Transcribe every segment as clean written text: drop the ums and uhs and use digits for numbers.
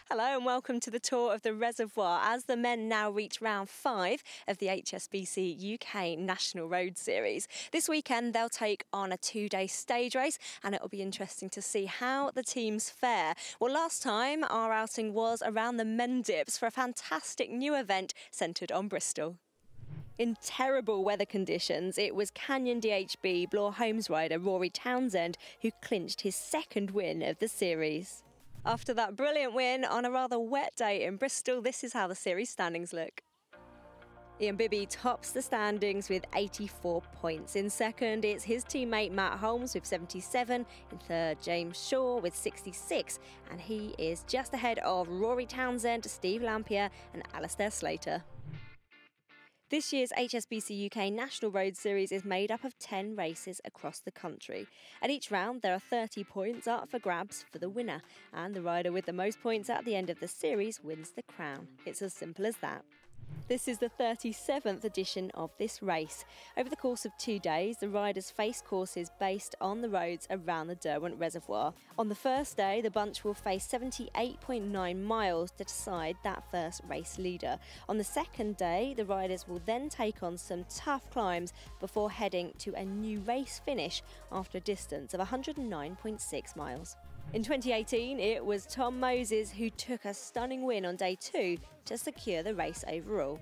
Hello and welcome to the tour of the Reservoir as the men now reach round 5 of the HSBC UK National Road Series. This weekend they'll take on a 2-day stage race and it'll be interesting to see how the teams fare. Well, last time our outing was around the Mendips for a fantastic new event centred on Bristol. In terrible weather conditions, it was Canyon DHB Bloor Homes rider Rory Townsend who clinched his second win of the series. After that brilliant win on a rather wet day in Bristol, this is how the series standings look. Ian Bibby tops the standings with 84 points. In second, it's his teammate Matt Holmes with 77. In third, James Shaw with 66. And he is just ahead of Rory Townsend, Steve Lampier and Alastair Slater. This year's HSBC UK National Road Series is made up of 10 races across the country. At each round, there are 30 points up for grabs for the winner, and the rider with the most points at the end of the series wins the crown. It's as simple as that. This is the 37th edition of this race. Over the course of 2 days, the riders face courses based on the roads around the Derwent Reservoir. On the first day, the bunch will face 78.9 miles to decide that first race leader. On the second day, the riders will then take on some tough climbs before heading to a new race finish after a distance of 109.6 miles. In 2018, it was Tom Moses who took a stunning win on day 2 to secure the race overall.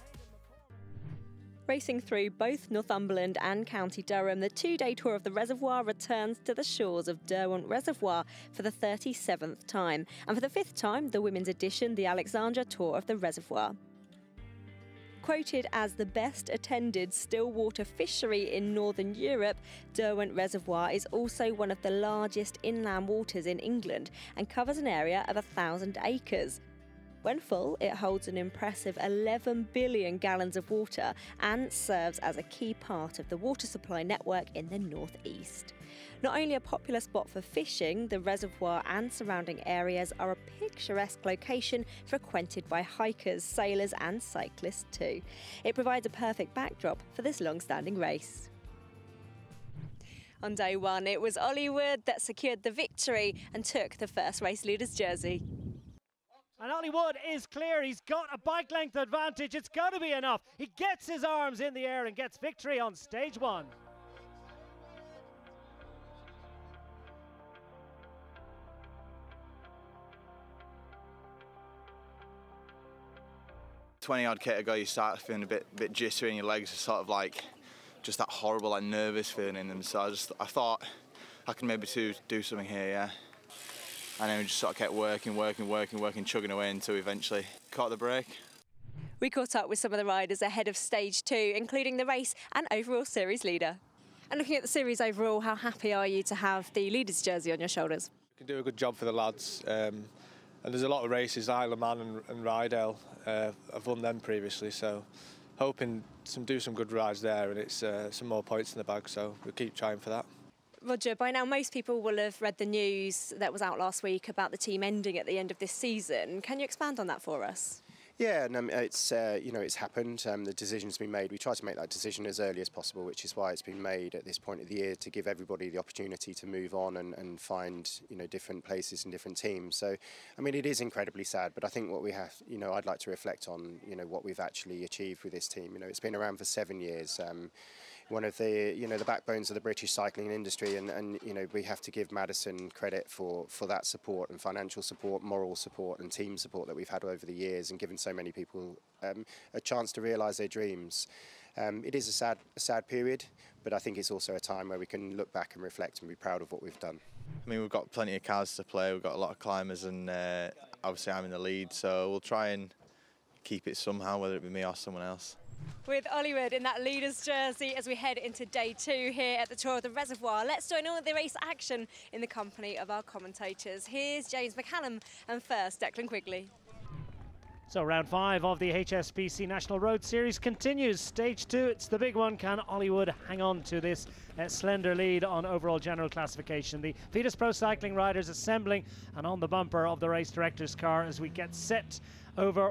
Racing through both Northumberland and County Durham, the 2-day tour of the Reservoir returns to the shores of Derwent Reservoir for the 37th time. And for the 5th time, the women's edition, the Alexandra Tour of the Reservoir. Quoted as the best attended stillwater fishery in Northern Europe, Derwent Reservoir is also one of the largest inland waters in England and covers an area of 1,000 acres. When full, it holds an impressive 11 billion gallons of water and serves as a key part of the water supply network in the northeast. Not only a popular spot for fishing, the reservoir and surrounding areas are a picturesque location frequented by hikers, sailors and cyclists too. It provides a perfect backdrop for this long-standing race. On day 1, it was Ollie Wood that secured the victory and took the first race leader's jersey. And Ollie Wood is clear. He's got a bike length advantage. It's got to be enough. He gets his arms in the air and gets victory on stage 1. Odd K ago, you start feeling a bit jittery in your legs, sort of like just that horrible, like nervous feeling in them. So I thought I could maybe do something here, yeah. And then we just sort of kept working, chugging away until we eventually caught the break. We caught up with some of the riders ahead of stage 2, including the race and overall series leader. And looking at the series overall, how happy are you to have the leader's jersey on your shoulders? We can do a good job for the lads. And there's a lot of races, Isle of Man and Rydell. I've won them previously, so hoping to do some good rides there, and it's some more points in the bag, so we'll keep trying for that. Roger, by now most people will have read the news that was out last week about the team ending at the end of this season. Can you expand on that for us? Yeah, and it's it's happened. The decision's been made. We try to make that decision as early as possible, which is why it's been made at this point of the year to give everybody the opportunity to move on and find different places and different teams. So, I mean, it is incredibly sad, but I think what we have, I'd like to reflect on, what we've actually achieved with this team. It's been around for 7 years. One of the the backbones of the British cycling industry, and we have to give Madison credit for that support and financial support, moral support and team support that we've had over the years, and given so many people a chance to realise their dreams. It is a sad period, but I think it's also a time where we can look back and reflect and be proud of what we've done. I mean, we've got plenty of cars to play, we've got a lot of climbers, and obviously I'm in the lead, so we'll try and keep it somehow, whether it be me or someone else. With Ollie Wood in that leader's jersey as we head into day 2 here at the Tour of the Reservoir, let's join all the race action in the company of our commentators. Here's James McCallum and first Declan Quigley. So round 5 of the HSBC National Road Series continues. Stage 2, it's the big one. Can Ollie Wood hang on to this slender lead on overall general classification? The Vitas Pro Cycling riders assembling and on the bumper of the race director's car as we get set over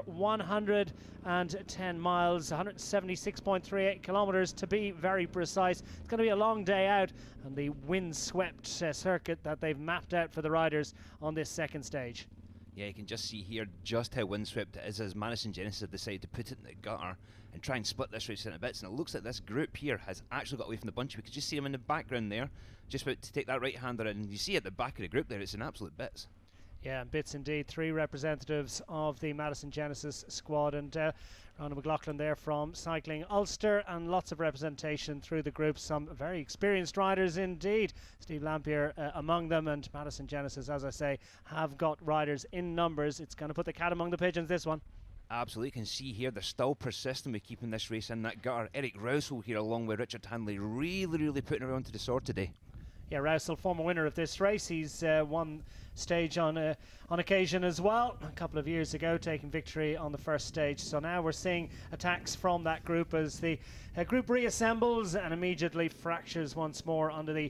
110 miles, 176.38 kilometres to be very precise. It's going to be a long day out, and the wind-swept circuit that they've mapped out for the riders on this second stage. Yeah, you can just see here just how windswept it is as Madison Genesis have decided to put it in the gutter and try and split this race into bits. And it looks like this group here has actually got away from the bunch. We could just see them in the background there, just about to take that right-hander in. And you see at the back of the group there, it's in absolute bits. Yeah, bits indeed. 3 representatives of the Madison Genesis squad, and Rhona McLaughlin there from Cycling Ulster, and lots of representation through the group. Some very experienced riders indeed. Steve Lampier among them, and Madison Genesis, as I say, have got riders in numbers. It's going to put the cat among the pigeons, this one. Absolutely, you can see here they're still persistent with keeping this race in that gutter. Eric Rousseau here along with Richard Hanley really putting her onto the sword today. Yeah, Rousseau, former winner of this race. He's won stage on occasion as well a couple of years ago, taking victory on the first stage. So now we're seeing attacks from that group as the group reassembles and immediately fractures once more under the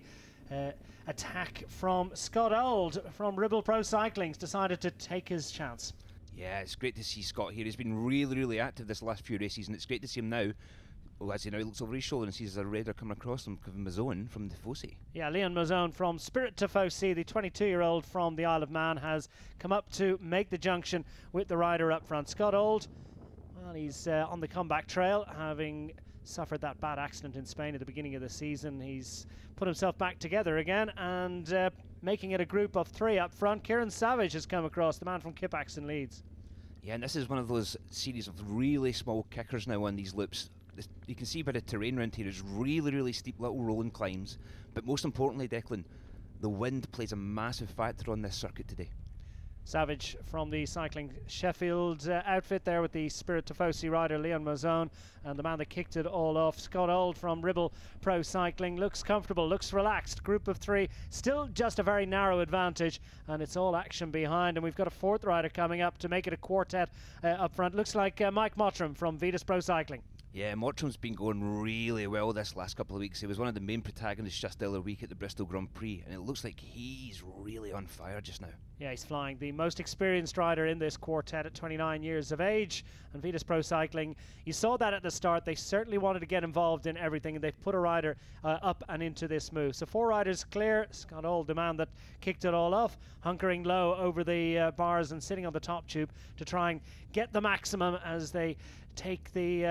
attack from Scott Old from Ribble Pro Cycling. He's decided to take his chance. Yeah, it's great to see Scott here. He's been really active this last few races, and it's great to see him now. Well, as you know, he looks over his shoulder and sees a raider coming across him, Kevin Mazzone from the Fossey. Yeah, Leon Mazzone from Spirit to Fossey, the 22-year-old from the Isle of Man, has come up to make the junction with the rider up front. Scott Old, well, he's on the comeback trail, having suffered that bad accident in Spain at the beginning of the season. He's put himself back together again and making it a group of 3 up front. Kieran Savage has come across, the man from Kippax in Leeds. Yeah, and this is one of those series of really small kickers now on these loops. You can see by the terrain around here is really steep little rolling climbs, but most importantly, Declan, the wind plays a massive factor on this circuit today. Savage from the Cycling Sheffield outfit there with the Spirit to Fossey rider Leon Mazzone, and the man that kicked it all off, Scott Old from Ribble Pro Cycling, looks comfortable, looks relaxed. Group of 3, still just a very narrow advantage, and it's all action behind. And we've got a 4th rider coming up to make it a quartet up front. Looks like Mike Mottram from Vetus Pro Cycling. Yeah, Mottram's been going really well this last couple of weeks. He was one of the main protagonists just the other week at the Bristol Grand Prix, and it looks like he's really on fire just now. Yeah, he's flying. The most experienced rider in this quartet at 29 years of age, and Vetus Pro Cycling, you saw that at the start. They certainly wanted to get involved in everything, and they've put a rider up and into this move. So 4 riders clear. Scott Old, the man that kicked it all off, hunkering low over the bars and sitting on the top tube to try and get the maximum as they take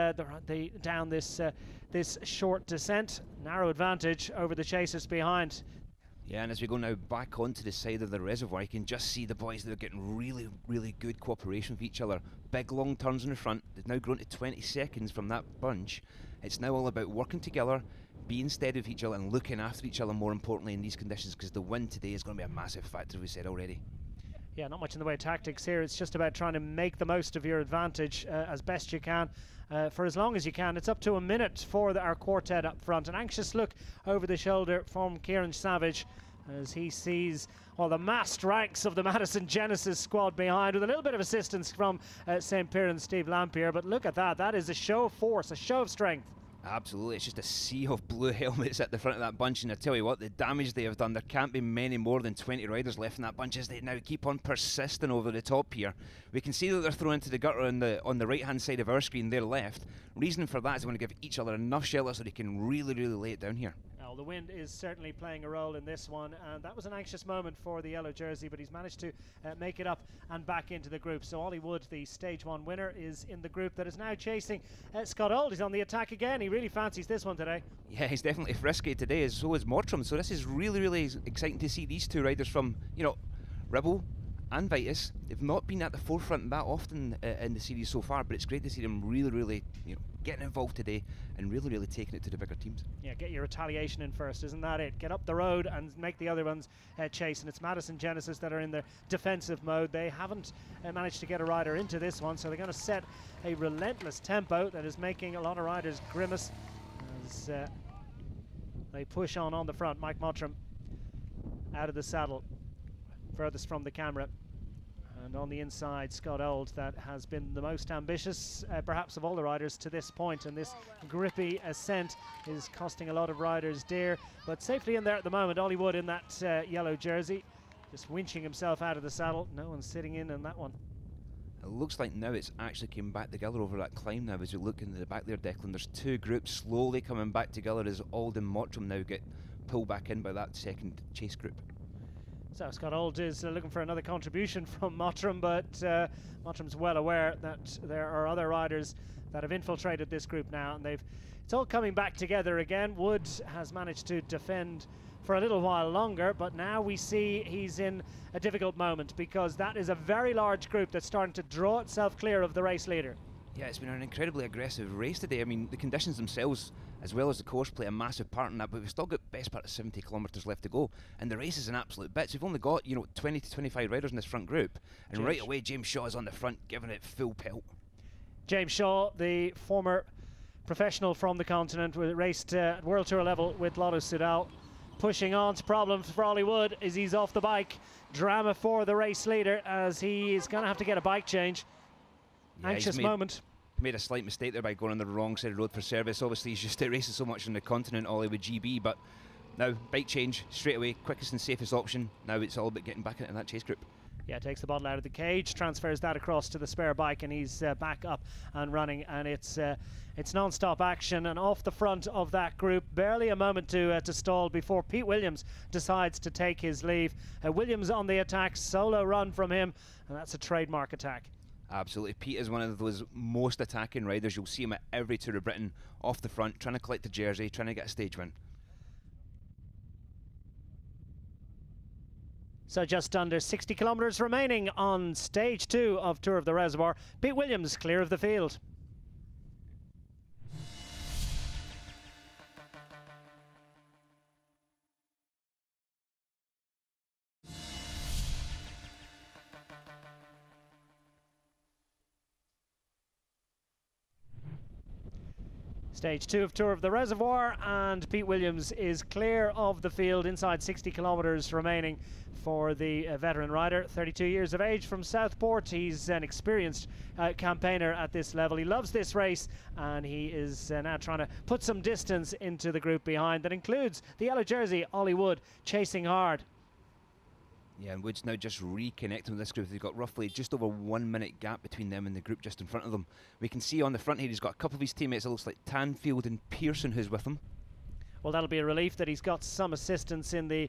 down this short descent. Narrow advantage over the chasers behind. Yeah, and as we go now back onto the side of the reservoir, you can just see the boys that are getting really good cooperation with each other. Big long turns in the front. They've now grown to 20 seconds from that bunch. It's now all about working together, being steady with each other and looking after each other, more importantly in these conditions, because the wind today is going to be a massive factor, as we said already. Yeah, not much in the way of tactics here. It's just about trying to make the most of your advantage as best you can for as long as you can. It's up to a minute for our quartet up front. An anxious look over the shoulder from Kieran Savage as he sees all the massed ranks of the Madison Genesis squad behind, with a little bit of assistance from St. Pierre and Steve Lampier. But look at that. That is a show of force, a show of strength. Absolutely, it's just a sea of blue helmets at the front of that bunch, and I tell you what, the damage they have done, there can't be many more than 20 riders left in that bunch as they now keep on persisting over the top here. We can see that they're thrown into the gutter on the right hand side of our screen, their left. Reason for that is they want to give each other enough shelter so they can really lay it down here. The wind is certainly playing a role in this one, and that was an anxious moment for the yellow jersey, but he's managed to make it up and back into the group. So Ollie Wood, the stage 1 winner, is in the group that is now chasing Scott Old. He's on the attack again. He really fancies this one today. Yeah, he's definitely frisky today, so is Mottram. So this is really exciting to see these 2 riders from, Ribble and Vitus. They've not been at the forefront that often in the series so far, but it's great to see them really getting involved today and really taking it to the bigger teams. Yeah, get your retaliation in first, isn't that it? Get up the road and make the other ones chase. And it's Madison Genesis that are in their defensive mode. They haven't managed to get a rider into this one, so they're going to set a relentless tempo that is making a lot of riders grimace as they push on the front. Mike Mottram out of the saddle, furthest from the camera. And on the inside, Scott Old, that has been the most ambitious, perhaps, of all the riders to this point. And this grippy ascent is costing a lot of riders dear. But safely in there at the moment, Ollie Wood in that yellow jersey, just winching himself out of the saddle. No one's sitting in that one. It looks like now it's actually came back together over that climb now as you look into the back there, Declan. There's 2 groups slowly coming back together as Old and Mottram now get pulled back in by that second chase group. So Scott Old is looking for another contribution from Mottram, but Mottram's well aware that there are other riders that have infiltrated this group now, and it's all coming back together again. Wood has managed to defend for a little while longer, but now we see he's in a difficult moment, because that is a very large group that's starting to draw itself clear of the race leader. Yeah, it's been an incredibly aggressive race today. I mean, the conditions themselves, as well as the course, play a massive part in that, but we've still got best part of 70 kilometres left to go, and the race is an absolute bitch. We've only got, 20 to 25 riders in this front group, and right away James Shaw is on the front, giving it full pelt. James Shaw, the former professional from the continent, raced at World Tour level with Lotto Soudal, pushing on. Problem for Ollie Wood is he's off the bike. Drama for the race leader, as he is going to have to get a bike change. Yeah, anxious moment. Made a slight mistake there by going on the wrong side of the road for service. Obviously, he's just racing so much on the continent, Ollie, with GB, but now bike change straight away, quickest and safest option. Now it's all about getting back into that chase group. Yeah, takes the bottle out of the cage, transfers that across to the spare bike, and he's back up and running, and it's non-stop action. And off the front of that group, barely a moment to stall before Pete Williams decides to take his leave. Williams on the attack, solo run from him, and that's a trademark attack. Absolutely. Pete is one of those most attacking riders. You'll see him at every Tour of Britain, off the front, trying to collect a jersey, trying to get a stage win. So just under 60 kilometres remaining on stage 2 of Tour of the Reservoir. Pete Williams clear of the field. Stage 2 of Tour of the Reservoir, and Pete Williams is clear of the field, inside 60 kilometres remaining for the veteran rider, 32 years of age, from Southport. He's an experienced campaigner at this level. He loves this race, and he is now trying to put some distance into the group behind. That includes the yellow jersey, Ollie Wood, chasing hard. Yeah, and Wood's now just reconnecting with this group. They've got roughly just over 1 minute gap between them and the group just in front of them. We can see on the front here he's got a couple of his teammates. It looks like Tanfield and Pearson who's with him. Well, that'll be a relief that he's got some assistance in the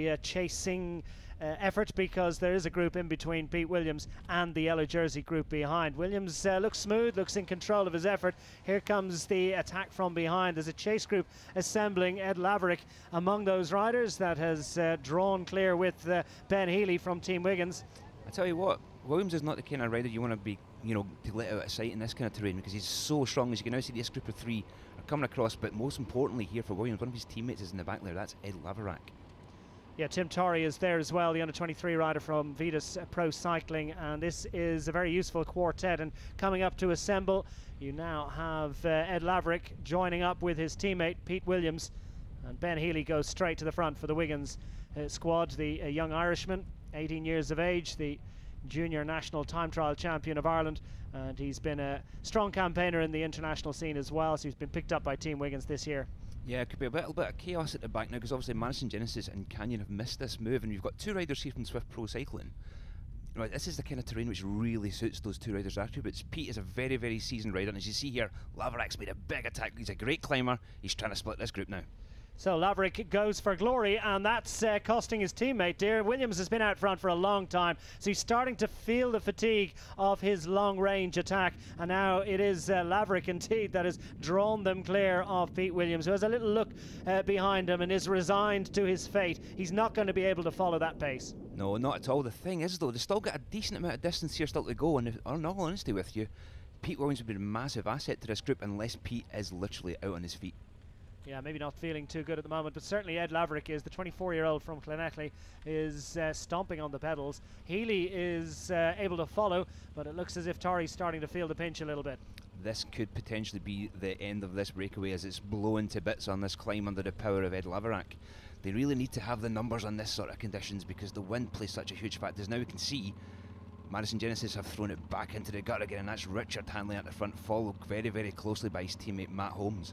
chasing effort, because there is a group in between Pete Williams and the yellow jersey group behind. Williams looks smooth, looks in control of his effort. Here comes the attack from behind. There's a chase group assembling. Ed Laverick among those riders that has drawn clear with Ben Healy from Team Wiggins. I tell you what, Williams is not the kind of rider you want to be, to let out of sight in this kind of terrain, because he's so strong. As you can now see, this group of 3 are coming across, but most importantly here for Williams, one of his teammates is in the back there. That's Ed Laverack. Yeah, Tim Torrey is there as well, the under-23 rider from Vitus Pro Cycling, and this is a very useful quartet. And coming up to assemble, you now have Ed Laverick joining up with his teammate Pete Williams, and Ben Healy goes straight to the front for the Wiggins squad, the young Irishman, 18 years of age, the junior national time trial champion of Ireland, and he's been a strong campaigner in the international scene as well, so he's been picked up by Team Wiggins this year. Yeah, it could be a little bit of chaos at the back now, because obviously Madison Genesis and Canyon have missed this move, and you've got 2 riders here from Swift Pro Cycling. Right, this is the kind of terrain which really suits those 2 riders' attributes. Pete is a very, very seasoned rider, and as you see here, Laverack's made a big attack. He's a great climber. He's trying to split this group now. So Laverick goes for glory, and that's costing his teammate dear. Williams has been out front for a long time, so he's starting to feel the fatigue of his long-range attack, and now it is Laverick indeed that has drawn them clear of Pete Williams, who has a little look behind him and is resigned to his fate. He's not going to be able to follow that pace. No, not at all. The thing is, though, they've still got a decent amount of distance here still to go, and in all honesty with you, Pete Williams would be a massive asset to this group unless Pete is literally out on his feet. Yeah, maybe not feeling too good at the moment, but certainly Ed Laverick is. The 24-year-old from Clonethley is stomping on the pedals. Healy is able to follow, but it looks as if Torrey's starting to feel the pinch a little bit. This could potentially be the end of this breakaway, as it's blown to bits on this climb under the power of Ed Laverack. They really need to have the numbers on this sort of conditions, because the wind plays such a huge factor. As now we can see, Madison Genesis have thrown it back into the gut again, and that's Richard Hanley at the front, followed very, very closely by his teammate Matt Holmes.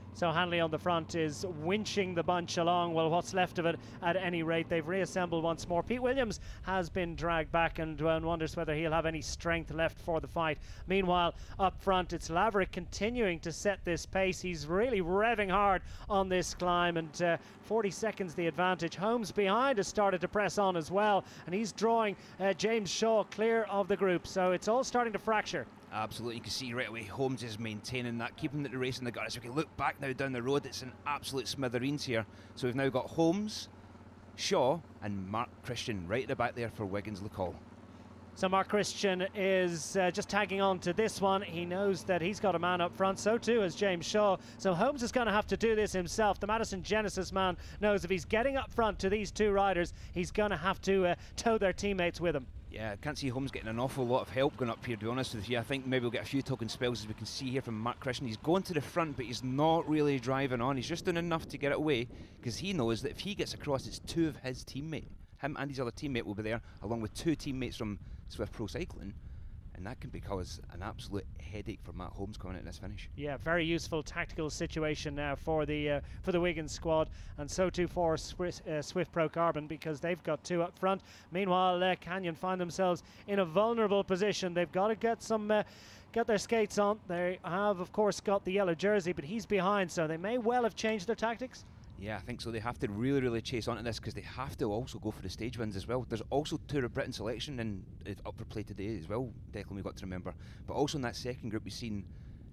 So Hanley on the front is winching the bunch along. Well, what's left of it at any rate. They've reassembled once more. Pete Williams has been dragged back, and one wonders whether he'll have any strength left for the fight. Meanwhile, up front, it's Laverick continuing to set this pace. He's really revving hard on this climb, and 40 seconds the advantage. Holmes behind has started to press on as well, and he's drawing James Shaw clear of the group. So it's all starting to fracture. Absolutely, you can see right away Holmes is maintaining that, keeping the race in the gut. As we can look back now down the road, it's an absolute smithereens here. So we've now got Holmes, Shaw and Mark Christian right at the back there for Wiggins LeCall. So Mark Christian is just tagging on to this one. He knows that he's got a man up front, so too is James Shaw. So Holmes is going to have to do this himself. The Madison Genesis man knows if he's getting up front to these two riders, he's going to have to tow their teammates with him. Yeah, I can't see Holmes getting an awful lot of help going up here, to be honest with you. I think maybe we'll get a few token spells, as we can see here from Mark Christian. He's going to the front, but he's not really driving on. He's just doing enough to get it away, because he knows that if he gets across, it's two of his teammate. Him and his other teammate will be there, along with two teammates from Swift Pro Cycling. And that can cause an absolute headache for Matt Holmes coming out in this finish. Yeah, very useful tactical situation now for the Wiggins squad, and so too for Swift Pro Carbon, because they've got two up front. Meanwhile, Canyon find themselves in a vulnerable position. They've got to get some get their skates on. They have, of course, got the yellow jersey, but he's behind, so they may well have changed their tactics. Yeah, I think so. They have to really chase onto this, because they have to also go for the stage wins as well. There's also Tour of Britain selection in up for play today as well, Declan, we've got to remember. But also in that second group, we've seen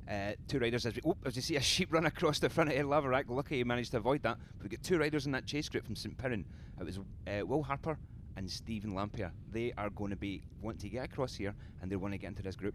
two riders, as you see a sheep run across the front of Laverack. Lucky he managed to avoid that. But we've got two riders in that chase group from St Piran. It was Will Harper and Stephen Lampier. They are going to want to get across here, and they want to get into this group.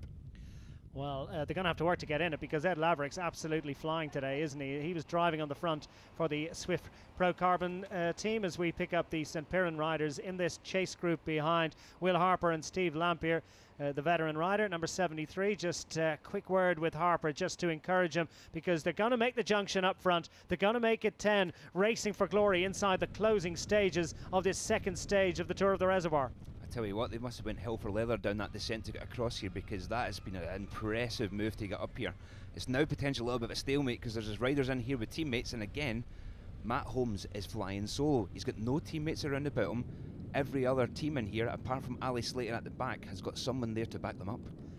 Well, they're going to have to work to get in it, because Ed Laverick's absolutely flying today, isn't he? He was driving on the front for the Swift Pro Carbon team, as we pick up the St Piran riders in this chase group behind Will Harper and Steve Lampier, the veteran rider, number 73. Just a quick word with Harper just to encourage him, because they're going to make the junction up front. They're going to make it 10, racing for glory inside the closing stages of this second stage of the Tour of the Reservoir. Tell you what, they must have went hell for leather down that descent to get across here, because that has been an impressive move to get up here. It's now potentially a little bit of a stalemate, because there's his riders in here with teammates, and again, Matt Holmes is flying solo. He's got no teammates around about him. Every other team in here, apart from Ali Slater at the back, has got someone there to back them up.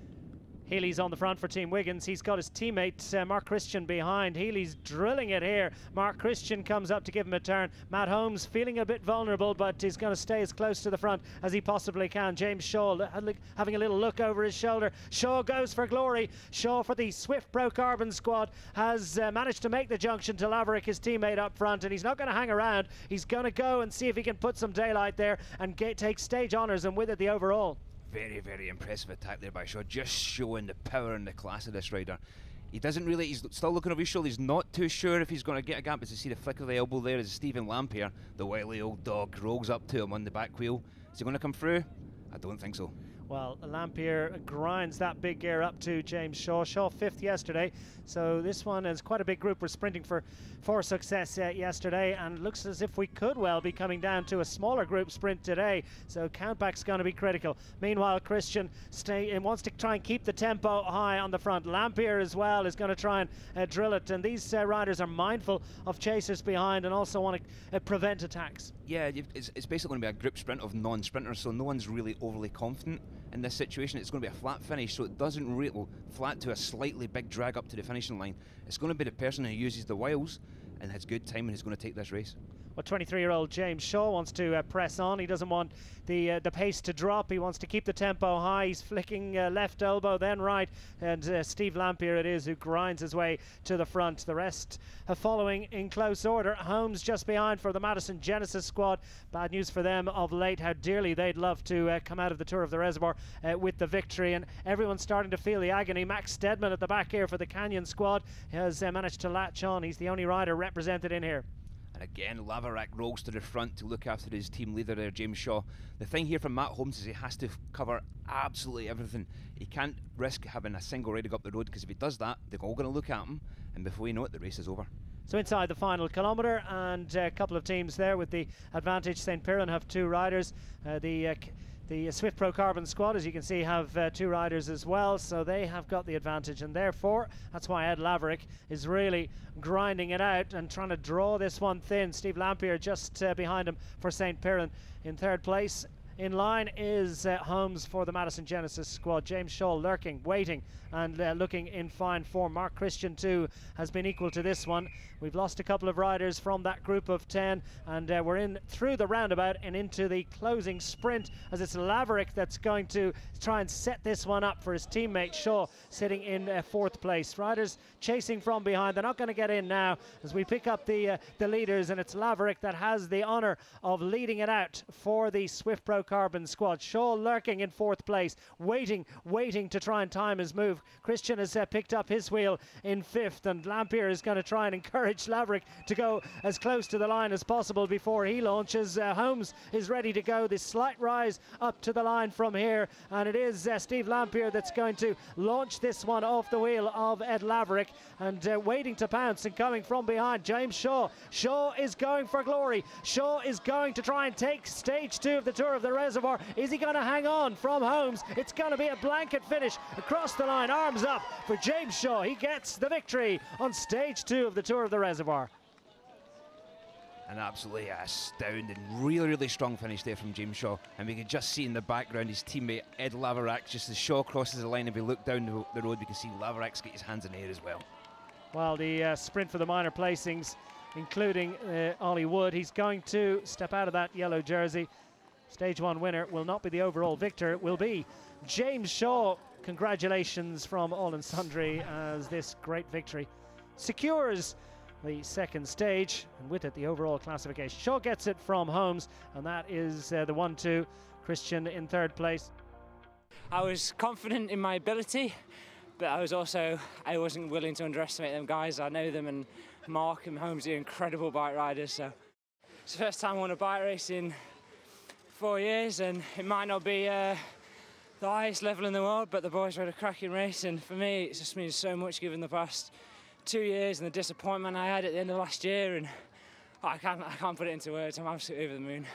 Healy's on the front for Team Wiggins. He's got his teammate Mark Christian behind. Healy's drilling it here. Mark Christian comes up to give him a turn. Matt Holmes feeling a bit vulnerable, but he's going to stay as close to the front as he possibly can. James Shaw having a little look over his shoulder. Shaw goes for glory. Shaw for the Swift Pro Carbon squad has managed to make the junction to Laverick, his teammate up front, and he's not going to hang around. He's going to go and see if he can put some daylight there and take stage honours, and with it the overall. Very impressive attack there by Shaw, just showing the power and the class of this rider. He's still looking over his shoulder. He's not too sure if he's going to get a gap. As you see the flick of the elbow there, as Stephen Lampier, the wily old dog, rolls up to him on the back wheel. Is he going to come through? I don't think so. Well, Lampier grinds that big gear up to James Shaw. Shaw 5th yesterday, so this one is quite a big group. We're sprinting for success yesterday, and looks as if we could well be coming down to a smaller group sprint today, so countback's going to be critical. Meanwhile, Christian wants to try and keep the tempo high on the front. Lampier as well is going to try and drill it, and these riders are mindful of chasers behind and also want to prevent attacks. Yeah, it's basically going to be a group sprint of non-sprinters, so no one's really overly confident in this situation. It's going to be a flat finish, so it doesn't really flat to a slightly big drag up to the finishing line. It's going to be the person who uses the wiles and has good timing who's going to take this race. Well, 23-year-old James Shaw wants to press on. He doesn't want the pace to drop. He wants to keep the tempo high. He's flicking left elbow, then right. And Steve Lampier it is who grinds his way to the front. The rest are following in close order. Holmes just behind for the Madison Genesis squad. Bad news for them of late, how dearly they'd love to come out of the Tour of the Reservoir with the victory. And everyone's starting to feel the agony. Max Stedman at the back here for the Canyon squad has managed to latch on. He's the only rider represented in here. And again, Laverack rolls to the front to look after his team leader there, James Shaw. The thing here from Matt Holmes is he has to cover absolutely everything. He can't risk having a single rider go up the road, because if he does that, they're all going to look at him, and before you know it, the race is over. So inside the final kilometre, and a couple of teams there with the advantage. St Piran have two riders. The The Swift Pro Carbon squad, as you can see, have 2 riders as well, so they have got the advantage, and therefore that's why Ed Laverick is really grinding it out and trying to draw this one thin. Steve Lampier just behind him for St. Piran in 3rd place. In line is Holmes for the Madison Genesis squad. James Shaw lurking, waiting, and looking in fine form. Mark Christian too has been equal to this one. We've lost a couple of riders from that group of 10, and we're in through the roundabout and into the closing sprint, as it's Laverick that's going to try and set this one up for his teammate Shaw, sitting in 4th place. Riders chasing from behind. They're not going to get in now as we pick up the leaders, and it's Laverick that has the honour of leading it out for the Swift Pro Carbon squad. Shaw lurking in 4th place, waiting to try and time his move. Christian has picked up his wheel in 5th, and Lampier is going to try and encourage Laverick to go as close to the line as possible before he launches. Holmes is ready to go. This slight rise up to the line from here, and it is Steve Lampier that's going to launch this one off the wheel of Ed Laverick, and waiting to pounce and coming from behind, James Shaw. Shaw is going for glory. Shaw is going to try and take stage 2 of the Tour of the Reservoir. Is he going to hang on from Holmes? It's going to be a blanket finish across the line. Arms up for James Shaw. He gets the victory on stage 2 of the Tour of the Reservoir. An absolutely astounding, really strong finish there from James Shaw, and we can just see in the background his teammate Ed Laverick. Just as Shaw crosses the line, if we look down the road, we can see Laverick's get his hands in the air as well. Well, the sprint for the minor placings, including Ollie Wood, he's going to step out of that yellow jersey. Stage 1 winner will not be the overall victor, it will be James Shaw. Congratulations from all and sundry, as this great victory secures the 2nd stage, and with it the overall classification. Shaw gets it from Holmes, and that is the 1-2. Christian in 3rd place. I was confident in my ability, but I wasn't willing to underestimate them guys. I know them, and Mark and Holmes are incredible bike riders, so it's the first time I won a bike race in 4 years, and it might not be the highest level in the world, but the boys rode a cracking race, and for me it just means so much given the past 2 years and the disappointment I had at the end of last year, and I can't put it into words. I'm absolutely over the moon.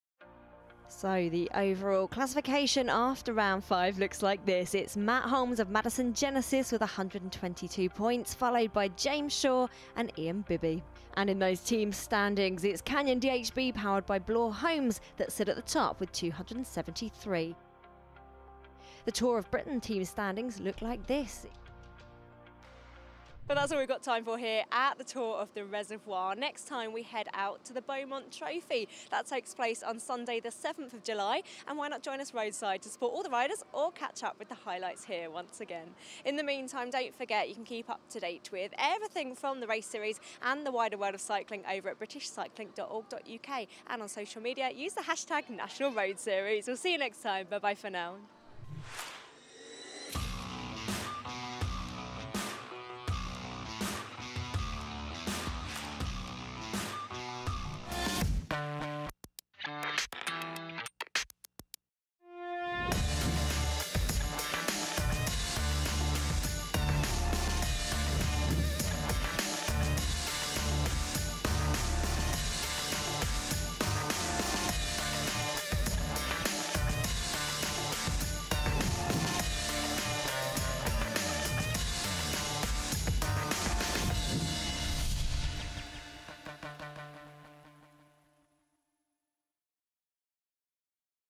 So the overall classification after round 5 looks like this. It's Matt Holmes of Madison Genesis with 122 points, followed by James Shaw and Ian Bibby. And in those team standings, it's Canyon DHB powered by Bloor Holmes that sit at the top with 273. The Tour of Britain team standings look like this. But that's all we've got time for here at the Tour of the Reservoir. Next time we head out to the Beaumont Trophy. That takes place on Sunday the 7th of July. And why not join us roadside to support all the riders or catch up with the highlights here once again. In the meantime, don't forget you can keep up to date with everything from the race series and the wider world of cycling over at britishcycling.org.uk. And on social media, use the hashtag National Road Series. We'll see you next time. Bye-bye for now.